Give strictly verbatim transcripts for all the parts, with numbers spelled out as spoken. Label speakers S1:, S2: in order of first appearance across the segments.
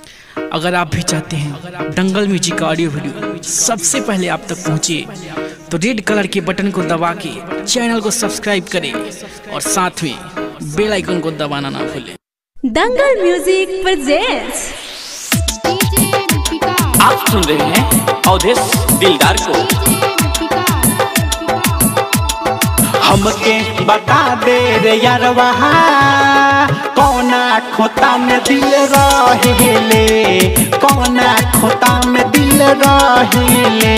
S1: अगर आप भी चाहते हैं दंगल म्यूजिक का ऑडियो वीडियो सबसे पहले आप तक पहुंचे तो रेड कलर के बटन को दबा के चैनल को सब्सक्राइब करें और साथ में बेल आइकन को दबाना ना भूलें।
S2: Dangal music presents.
S3: आप सुन रहे हैं अवधेश दिलदार को। हमके बता दे रे यारवा कौना खोता में दिल रहेले, कौना खोता में दिल रहेले।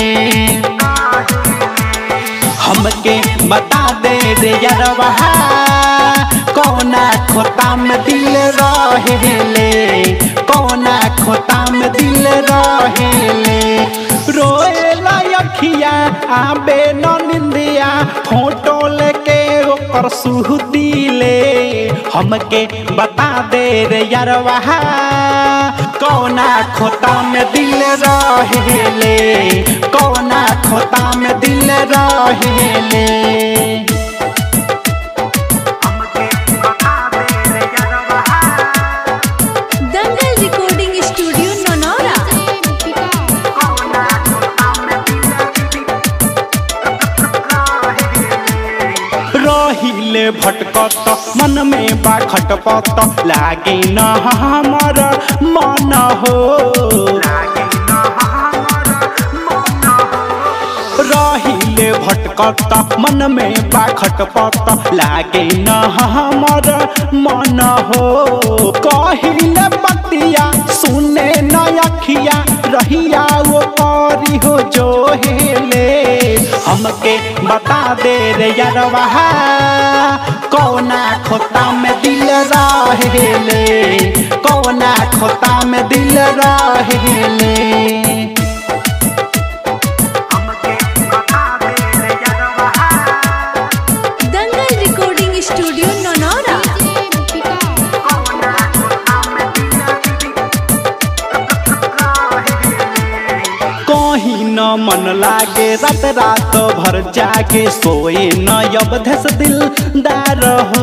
S3: हमके बता दे रे यारवा कौना खोता में दिल रहेले, कौना खोता में दिल रहेले। रोएला अखिया आबे न निंदिया फोटो लेके ओकर सुहतीले। हमके बता दे रे यारवा कौना खोता में दिल रहेले, कौना खोता में दिल रहेले।
S2: Dangal recording studio Nanaura.
S3: रहिले भटकत मन में बा खटपट लागे न हमर मन हो। रहिले भटकत मन में बा खटपट लागे न हमर मन हो। कहिले बतिया सुने न अखिया रहिया वो करी हो जो हेले। हमके बता दे रे यारवा कौना खोता में दिल रहेले, कौना खोता में दिल रहेले।
S2: Dangal recording studio Nanaura.
S3: कहीं न मन लागे रात रात भर जाके सोए न अवधेश दिलदार हो।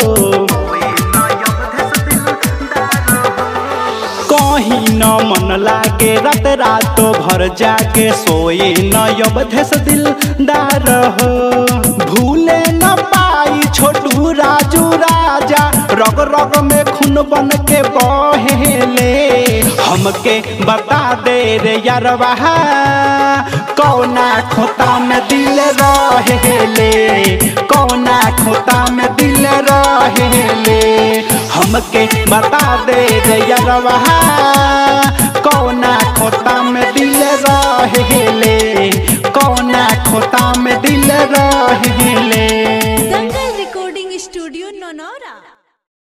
S3: कहीं न मन लागे रात रात भर जाके सोए न अवधेश दिलदार हो। भूले न पाई छोटू राजू राजा रग रग में खून बन के बहेले। हमके बता दे रे यारवा कौना खोता में दिल रहेले, कौना खोता में दिल रहेले। हमके बता दे रे यारवा कौना खोता में दिल रहेले, कौना खोता में दिल रहेले।
S2: Dangal recording studio Nanaura.